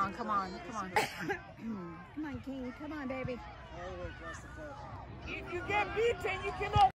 on, come on, come on. Come on, King. Come on, baby. If you get beaten, you cannot.